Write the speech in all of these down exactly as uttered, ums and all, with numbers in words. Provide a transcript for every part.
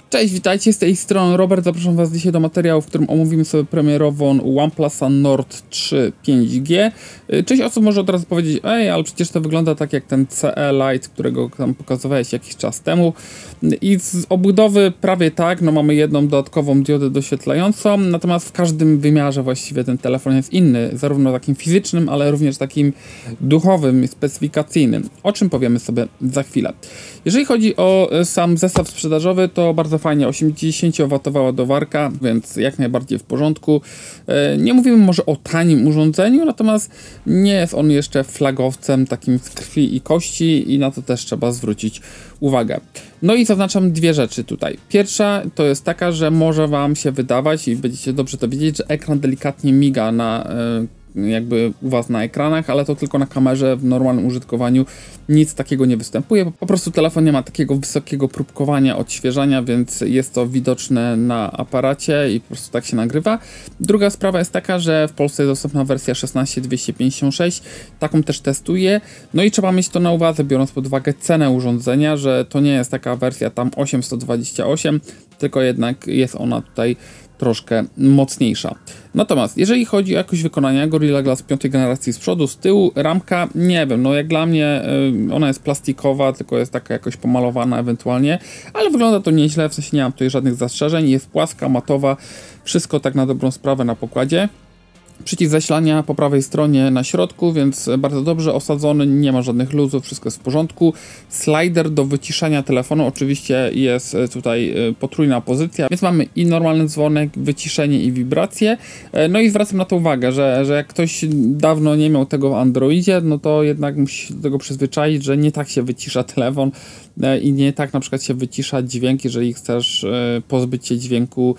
Cześć, witajcie, z tej strony Robert. Zapraszam Was dzisiaj do materiału, w którym omówimy sobie premierową OnePlusa Nord trzy pięć G. Część osób może od razu powiedzieć, ej, ale przecież to wygląda tak jak ten C E Lite, którego tam pokazywałeś jakiś czas temu. I z obudowy prawie tak, no mamy jedną dodatkową diodę doświetlającą, natomiast w każdym wymiarze właściwie ten telefon jest inny, zarówno takim fizycznym, ale również takim duchowym, specyfikacyjnym, o czym powiemy sobie za chwilę. Jeżeli chodzi o sam zestaw sprzedażowy, to bardzo fajnie, osiemdziesięciowatowa ładowarka, więc jak najbardziej w porządku. Nie mówimy może o tanim urządzeniu, natomiast nie jest on jeszcze flagowcem takim z krwi i kości i na to też trzeba zwrócić uwagę. No i zaznaczam dwie rzeczy tutaj. Pierwsza to jest taka, że może Wam się wydawać i będziecie dobrze to wiedzieć, że ekran delikatnie miga na jakby u Was na ekranach, ale to tylko na kamerze, w normalnym użytkowaniu nic takiego nie występuje. Po prostu telefon nie ma takiego wysokiego próbkowania, odświeżania, więc jest to widoczne na aparacie i po prostu tak się nagrywa. Druga sprawa jest taka, że w Polsce jest dostępna wersja szesnaście dwieście pięćdziesiąt sześć, taką też testuję. No i trzeba mieć to na uwadze, biorąc pod uwagę cenę urządzenia, że to nie jest taka wersja tam osiemset dwadzieścia osiem, tylko jednak jest ona tutaj troszkę mocniejsza. Natomiast jeżeli chodzi o jakość wykonania, Gorilla Glass piątej generacji z przodu, z tyłu ramka, nie wiem, no jak dla mnie y, ona jest plastikowa, tylko jest taka jakoś pomalowana ewentualnie, ale wygląda to nieźle, w sensie nie mam tutaj żadnych zastrzeżeń, jest płaska, matowa, wszystko tak na dobrą sprawę na pokładzie. Przycisk zasilania po prawej stronie na środku, więc bardzo dobrze osadzony, nie ma żadnych luzów, wszystko jest w porządku. Slider do wyciszania telefonu, oczywiście jest tutaj potrójna pozycja, więc mamy i normalny dzwonek, wyciszenie i wibracje. No i zwracam na to uwagę, że, że jak ktoś dawno nie miał tego w Androidzie, no to jednak musi się do tego przyzwyczaić, że nie tak się wycisza telefon i nie tak na przykład się wycisza dźwięk, jeżeli chcesz pozbyć się dźwięku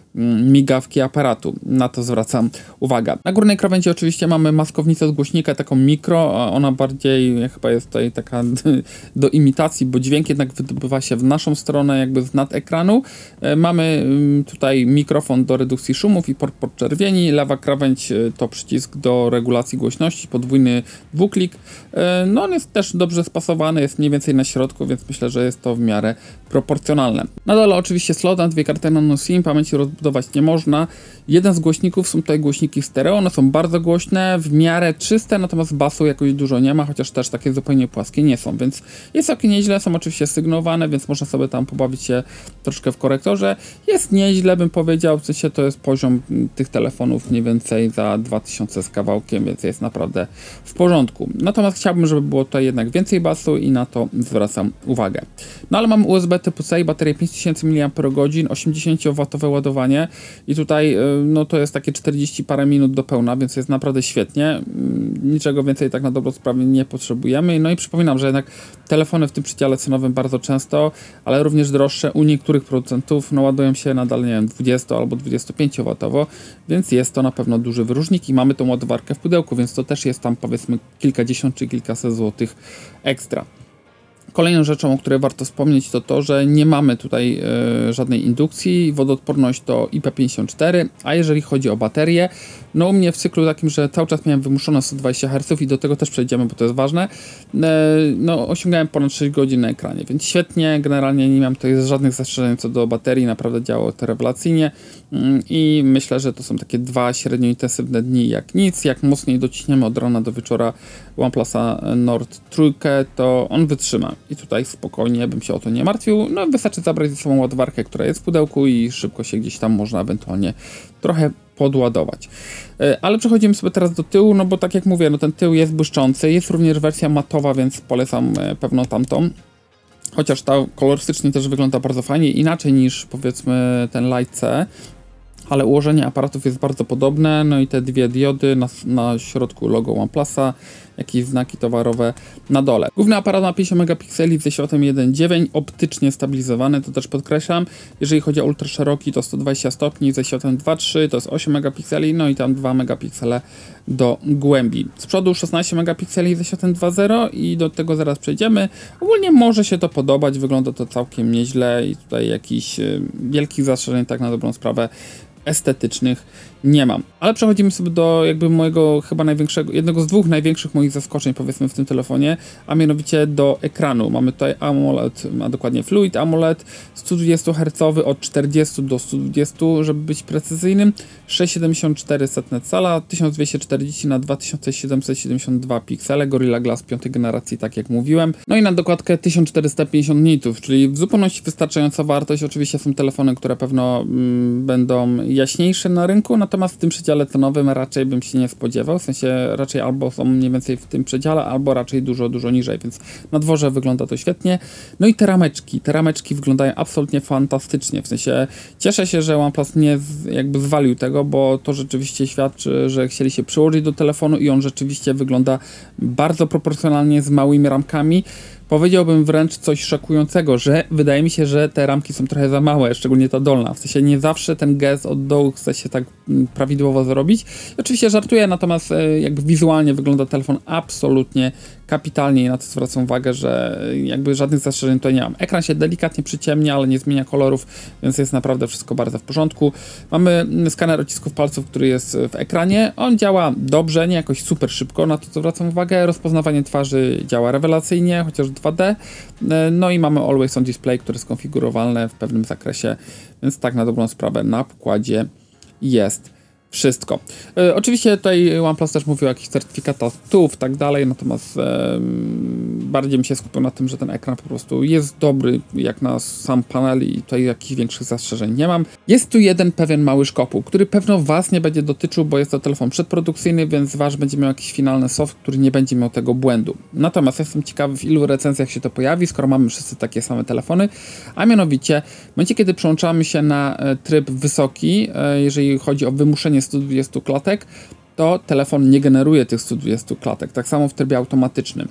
migawki aparatu. Na to zwracam uwagę. Na górnej krawędzi oczywiście mamy maskownicę z głośnika, taką mikro, ona bardziej chyba jest tutaj taka do imitacji, bo dźwięk jednak wydobywa się w naszą stronę, jakby z nad ekranu. Mamy tutaj mikrofon do redukcji szumów i port podczerwieni. Lewa krawędź to przycisk do regulacji głośności, podwójny dwuklik. No on jest też dobrze spasowany, jest mniej więcej na środku, więc myślę, że jest to w miarę proporcjonalne. Na dole oczywiście slot na dwie karty nano SIM, pamięci rozbudować nie można. Jeden z głośników, są tutaj głośniki stereo, one są bardzo głośne, w miarę czyste, natomiast basu jakoś dużo nie ma, chociaż też takie zupełnie płaskie nie są, więc jest całkiem nieźle, są oczywiście sygnowane, więc można sobie tam pobawić się troszkę w korektorze. Jest nieźle, bym powiedział, w sensie to jest poziom tych telefonów mniej więcej za dwa tysiące z kawałkiem, więc jest naprawdę w porządku. Natomiast chciałbym, żeby było tutaj jednak więcej basu i na to zwracam uwagę. No ale mamy U S B typu C i baterię pięć tysięcy miliampergodzin, osiemdziesięciowatowe ładowanie i tutaj no to jest takie czterdzieści parę minut do pełna, więc jest naprawdę świetnie. Niczego więcej tak na dobrą sprawę nie potrzebujemy. No i przypominam, że jednak telefony w tym przedziale cenowym bardzo często, ale również droższe u niektórych producentów no ładują się nadal, nie wiem, dwudziesto albo dwudziestopięciowatowo, więc jest to na pewno duży wyróżnik i mamy tą ładowarkę w pudełku, więc to też jest tam powiedzmy kilkadziesiąt czy kilkaset złotych ekstra. Kolejną rzeczą, o której warto wspomnieć, to to, że nie mamy tutaj y, żadnej indukcji, wodoodporność to I P pięćdziesiąt cztery, a jeżeli chodzi o baterię, no u mnie w cyklu takim, że cały czas miałem wymuszone sto dwadzieścia herców i do tego też przejdziemy, bo to jest ważne, y, no osiągałem ponad sześć godzin na ekranie, więc świetnie, generalnie nie miałem tutaj żadnych zastrzeżeń co do baterii, naprawdę działało to rewelacyjnie y, i myślę, że to są takie dwa średnio intensywne dni jak nic, jak mocniej dociśniemy od rana do wieczora OnePlusa Nord trzy, to on wytrzyma. I tutaj spokojnie bym się o to nie martwił. No wystarczy zabrać ze sobą ładowarkę, która jest w pudełku i szybko się gdzieś tam można ewentualnie trochę podładować. Ale przechodzimy sobie teraz do tyłu, no bo tak jak mówię, no ten tył jest błyszczący. Jest również wersja matowa, więc polecam pewno tamtą. Chociaż ta kolorystycznie też wygląda bardzo fajnie, inaczej niż powiedzmy ten Lite C. Ale ułożenie aparatów jest bardzo podobne, no i te dwie diody, na, na środku logo OnePlusa, jakieś znaki towarowe na dole. Główny aparat ma pięćdziesiąt megapikseli ze światłem jeden przecinek dziewięć, optycznie stabilizowany, to też podkreślam. Jeżeli chodzi o ultra szeroki, to sto dwadzieścia stopni, ze światłem dwa przecinek trzy, to jest osiem megapikseli, no i tam dwa megapiksele do głębi. Z przodu szesnaście megapikseli ze światłem dwa zero i do tego zaraz przejdziemy. Ogólnie może się to podobać, wygląda to całkiem nieźle i tutaj jakichś wielkich zastrzeżeń tak na dobrą sprawę estetycznych nie mam. Ale przechodzimy sobie do jakby mojego chyba największego, jednego z dwóch największych moich zaskoczeń powiedzmy w tym telefonie, a mianowicie do ekranu. Mamy tutaj AMOLED, a dokładnie Fluid AMOLED, sto dwadzieścia herców od czterdziestu do stu dwudziestu, żeby być precyzyjnym, sześć przecinek siedemdziesiąt cztery cala, tysiąc dwieście czterdzieści na dwa tysiące siedemset siedemdziesiąt dwa piksele, Gorilla Glass piątej generacji, tak jak mówiłem. No i na dokładkę tysiąc czterysta pięćdziesiąt nitów, czyli w zupełności wystarczająca wartość. Oczywiście są telefony, które pewno mm, będą jaśniejsze na rynku, natomiast w tym przedziale cenowym raczej bym się nie spodziewał, w sensie raczej albo są mniej więcej w tym przedziale, albo raczej dużo, dużo niżej, więc na dworze wygląda to świetnie. No i te rameczki, te rameczki wyglądają absolutnie fantastycznie, w sensie cieszę się, że OnePlus nie z, jakby zwalił tego, bo to rzeczywiście świadczy, że chcieli się przyłożyć do telefonu i on rzeczywiście wygląda bardzo proporcjonalnie z małymi ramkami. Powiedziałbym wręcz coś szokującego, że wydaje mi się, że te ramki są trochę za małe, szczególnie ta dolna. W sensie nie zawsze ten gest od dołu chce się tak prawidłowo zrobić. I oczywiście żartuję, natomiast jakby wizualnie wygląda telefon absolutnie kapitalnie i na to zwracam uwagę, że jakby żadnych zastrzeżeń tutaj nie mam. Ekran się delikatnie przyciemnia, ale nie zmienia kolorów, więc jest naprawdę wszystko bardzo w porządku. Mamy skaner odcisków palców, który jest w ekranie. On działa dobrze, nie jakoś super szybko, na to zwracam uwagę. Rozpoznawanie twarzy działa rewelacyjnie, chociaż dwa D. No i mamy Always On Display, które jest konfigurowalne w pewnym zakresie, więc tak na dobrą sprawę na pokładzie jest wszystko. E, oczywiście tutaj OnePlus też mówił o jakichś certyfikatach T U F i tak dalej, natomiast e, bardziej mi się skupił na tym, że ten ekran po prostu jest dobry jak na sam panel i tutaj jakichś większych zastrzeżeń nie mam. Jest tu jeden pewien mały szkopuł, który pewno Was nie będzie dotyczył, bo jest to telefon przedprodukcyjny, więc Wasz będzie miał jakiś finalny soft, który nie będzie miał tego błędu. Natomiast jestem ciekawy, w ilu recenzjach się to pojawi, skoro mamy wszyscy takie same telefony, a mianowicie w momencie, kiedy przełączamy się na tryb wysoki, jeżeli chodzi o wymuszenie stu dwudziestu klatek, to telefon nie generuje tych stu dwudziestu klatek, tak samo w trybie automatycznym.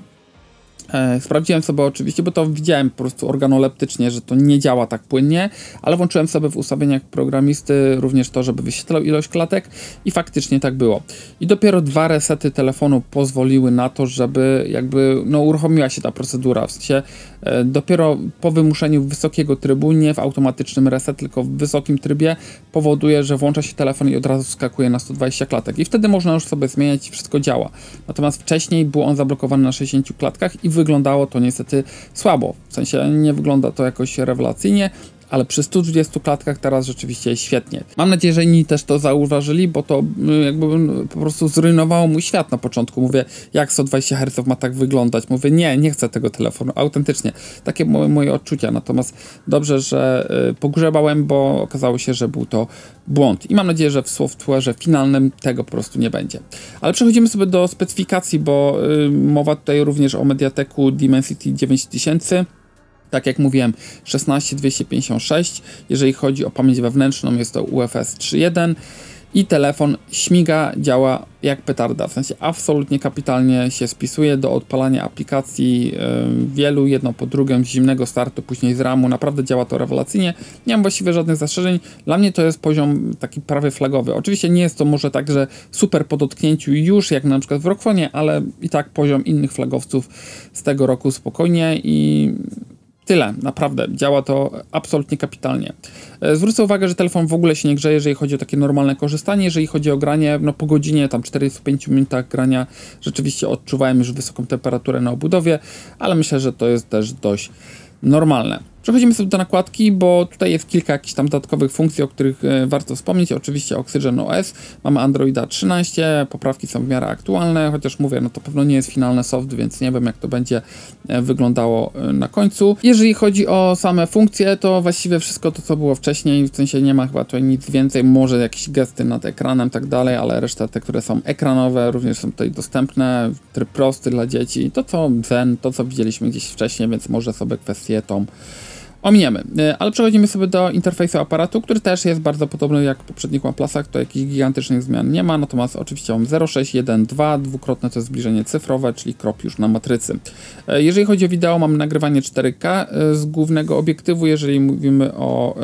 E, sprawdziłem sobie oczywiście, bo to widziałem po prostu organoleptycznie, że to nie działa tak płynnie, ale włączyłem sobie w ustawieniach programisty również to, żeby wyświetlał ilość klatek i faktycznie tak było. I dopiero dwa resety telefonu pozwoliły na to, żeby jakby no, uruchomiła się ta procedura, w sensie e, dopiero po wymuszeniu wysokiego trybu, nie w automatycznym reset, tylko w wysokim trybie powoduje, że włącza się telefon i od razu skakuje na sto dwadzieścia klatek i wtedy można już sobie zmieniać i wszystko działa. Natomiast wcześniej był on zablokowany na sześćdziesięciu klatkach i wyglądało to niestety słabo, w sensie nie wygląda to jakoś rewelacyjnie, ale przy stu dwudziestu klatkach teraz rzeczywiście jest świetnie. Mam nadzieję, że inni też to zauważyli, bo to jakby po prostu zrujnowało mój świat na początku. Mówię, jak sto dwadzieścia herców ma tak wyglądać? Mówię, nie, nie chcę tego telefonu, autentycznie. Takie moje, moje odczucia, natomiast dobrze, że y, pogrzebałem, bo okazało się, że był to błąd. I mam nadzieję, że w software'ze finalnym tego po prostu nie będzie. Ale przechodzimy sobie do specyfikacji, bo y, mowa tutaj również o Mediateku Dimensity dziewięć tysięcy. Tak jak mówiłem, szesnaście dwieście pięćdziesiąt sześć, jeżeli chodzi o pamięć wewnętrzną jest to U F S trzy jeden i telefon śmiga, działa jak petarda, w sensie absolutnie kapitalnie się spisuje do odpalania aplikacji yy, wielu, jedno po drugim, z zimnego startu, później z ramu, naprawdę działa to rewelacyjnie, nie mam właściwie żadnych zastrzeżeń, dla mnie to jest poziom taki prawie flagowy, oczywiście nie jest to może tak, że super po dotknięciu już, jak na przykład w Rockfonie, ale i tak poziom innych flagowców z tego roku spokojnie i tyle, naprawdę, działa to absolutnie kapitalnie. Zwrócę uwagę, że telefon w ogóle się nie grzeje, jeżeli chodzi o takie normalne korzystanie, jeżeli chodzi o granie, no po godzinie, tam czterdziestu pięciu minutach grania rzeczywiście odczuwałem już wysoką temperaturę na obudowie, ale myślę, że to jest też dość normalne. Przechodzimy sobie do nakładki, bo tutaj jest kilka jakichś tam dodatkowych funkcji, o których e, warto wspomnieć. Oczywiście Oxygen O S, mamy Androida trzynaście, poprawki są w miarę aktualne, chociaż mówię, no to pewno nie jest finalny soft, więc nie wiem jak to będzie e, wyglądało e, na końcu. Jeżeli chodzi o same funkcje, to właściwie wszystko to, co było wcześniej, w sensie nie ma chyba tutaj nic więcej, może jakieś gesty nad ekranem i tak dalej, ale reszta te, które są ekranowe, również są tutaj dostępne, tryb prosty dla dzieci, to co Zen, to co widzieliśmy gdzieś wcześniej, więc może sobie kwestię tą ominiemy, ale przechodzimy sobie do interfejsu aparatu, który też jest bardzo podobny jak w poprzednich OnePlusach, to jakichś gigantycznych zmian nie ma, natomiast oczywiście mam zero sześć jeden dwa, dwukrotne to jest zbliżenie cyfrowe, czyli krop już na matrycy. Jeżeli chodzi o wideo, mamy nagrywanie cztery K z głównego obiektywu, jeżeli mówimy o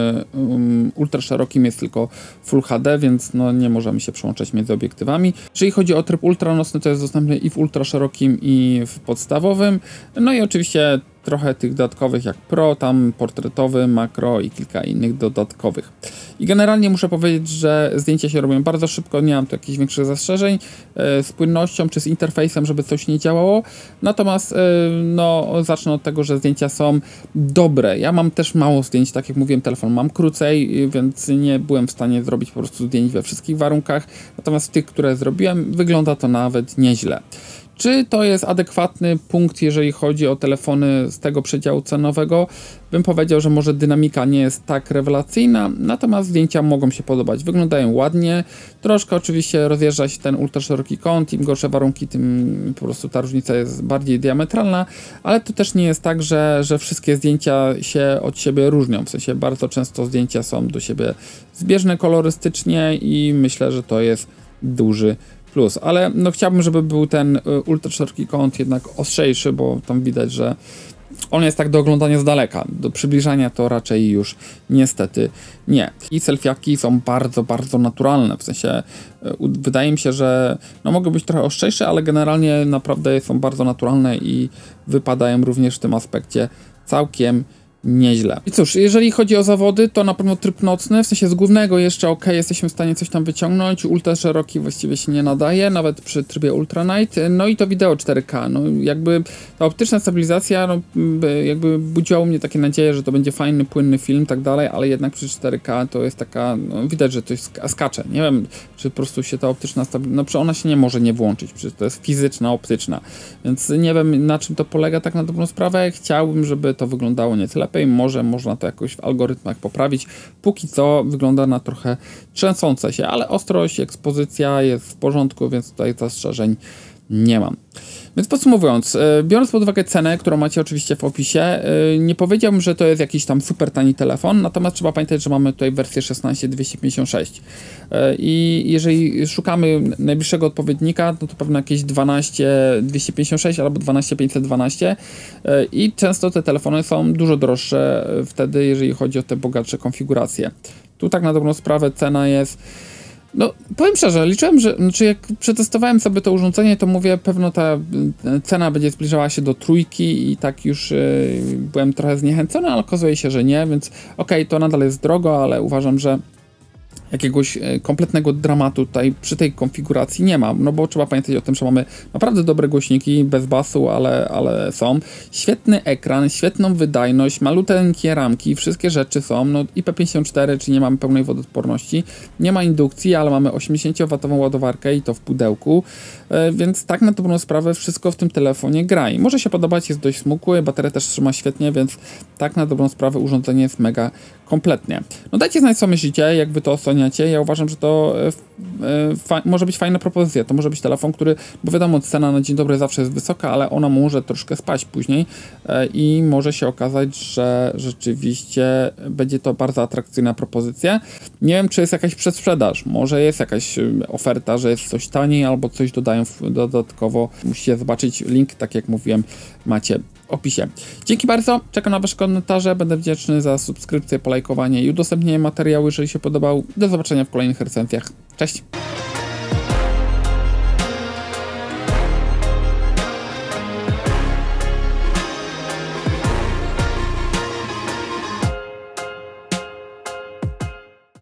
um, ultraszerokim jest tylko Full H D, więc no nie możemy się przełączać między obiektywami. Jeżeli chodzi o tryb ultranocny, to jest dostępny i w ultraszerokim i w podstawowym, no i oczywiście trochę tych dodatkowych jak Pro, tam portretowy, makro i kilka innych dodatkowych. I generalnie muszę powiedzieć, że zdjęcia się robią bardzo szybko, nie mam tu jakichś większych zastrzeżeń e, z płynnością czy z interfejsem, żeby coś nie działało. Natomiast e, no, zacznę od tego, że zdjęcia są dobre. Ja mam też mało zdjęć, tak jak mówiłem, telefon mam krócej, więc nie byłem w stanie zrobić po prostu zdjęć we wszystkich warunkach. Natomiast tych, które zrobiłem, wygląda to nawet nieźle. Czy to jest adekwatny punkt, jeżeli chodzi o telefony z tego przedziału cenowego? Bym powiedział, że może dynamika nie jest tak rewelacyjna, natomiast zdjęcia mogą się podobać. Wyglądają ładnie, troszkę oczywiście rozjeżdża się ten ultra szeroki kąt, im gorsze warunki, tym po prostu ta różnica jest bardziej diametralna, ale to też nie jest tak, że, że wszystkie zdjęcia się od siebie różnią, w sensie bardzo często zdjęcia są do siebie zbieżne kolorystycznie i myślę, że to jest duży plus, ale no chciałbym, żeby był ten ultra szeroki kąt jednak ostrzejszy, bo tam widać, że on jest tak do oglądania z daleka, do przybliżania to raczej już niestety nie. I selfiaki są bardzo, bardzo naturalne, w sensie wydaje mi się, że no mogą być trochę ostrzejsze, ale generalnie naprawdę są bardzo naturalne i wypadają również w tym aspekcie całkiem nieźle. I cóż, jeżeli chodzi o zawody, to na pewno tryb nocny, w sensie z głównego jeszcze ok, jesteśmy w stanie coś tam wyciągnąć, ultra szeroki właściwie się nie nadaje, nawet przy trybie Ultra Night, no i to wideo cztery K, no jakby ta optyczna stabilizacja, no jakby budziło mnie takie nadzieje, że to będzie fajny, płynny film i tak dalej, ale jednak przy cztery K to jest taka, no widać, że to jest skacze, nie wiem, czy po prostu się ta optyczna stabilizacja, no przecież ona się nie może nie włączyć, przecież to jest fizyczna, optyczna, więc nie wiem, na czym to polega tak na dobrą sprawę, chciałbym, żeby to wyglądało nieco lepiej. Może można to jakoś w algorytmach poprawić. Póki co wygląda na trochę trzęsące się, ale ostrość, ekspozycja jest w porządku, więc tutaj zastrzeżeń nie mam. Więc podsumowując, biorąc pod uwagę cenę, którą macie oczywiście w opisie, nie powiedziałbym, że to jest jakiś tam super tani telefon, natomiast trzeba pamiętać, że mamy tutaj wersję szesnaście dwieście pięćdziesiąt sześć i jeżeli szukamy najbliższego odpowiednika, no to pewno jakieś dwanaście dwieście pięćdziesiąt sześć albo dwanaście pięćset dwanaście i często te telefony są dużo droższe wtedy, jeżeli chodzi o te bogatsze konfiguracje. Tu tak na dobrą sprawę cena jest... No, powiem szczerze, liczyłem, że znaczy jak przetestowałem sobie to urządzenie, to mówię, pewno ta cena będzie zbliżała się do trójki i tak już yy, byłem trochę zniechęcony, ale okazuje się, że nie, więc okej, okay, to nadal jest drogo, ale uważam, że jakiegoś kompletnego dramatu tutaj przy tej konfiguracji nie ma, no bo trzeba pamiętać o tym, że mamy naprawdę dobre głośniki, bez basu, ale, ale są. Świetny ekran, świetną wydajność, maluteńkie ramki, wszystkie rzeczy są, no I P pięćdziesiąt cztery, czyli nie mamy pełnej wodoodporności, nie ma indukcji, ale mamy osiemdziesięciowatową ładowarkę i to w pudełku, więc tak na dobrą sprawę wszystko w tym telefonie gra i może się podobać, jest dość smukły, bateria też trzyma świetnie, więc tak na dobrą sprawę urządzenie jest mega kompletnie. No dajcie znać, co myślicie, jak wy to oceniacie. Ja uważam, że to e, może być fajna propozycja. To może być telefon, który, bo wiadomo, cena na dzień dobry zawsze jest wysoka, ale ona może troszkę spaść później e, i może się okazać, że rzeczywiście będzie to bardzo atrakcyjna propozycja. Nie wiem, czy jest jakaś przedsprzedaż. Może jest jakaś oferta, że jest coś taniej albo coś dodają dodatkowo. Musicie zobaczyć link, tak jak mówiłem, macie w opisie. Dzięki bardzo, czekam na wasze komentarze, będę wdzięczny za subskrypcję, polajkowanie i udostępnienie materiału, jeżeli się podobał. Do zobaczenia w kolejnych recenzjach. Cześć!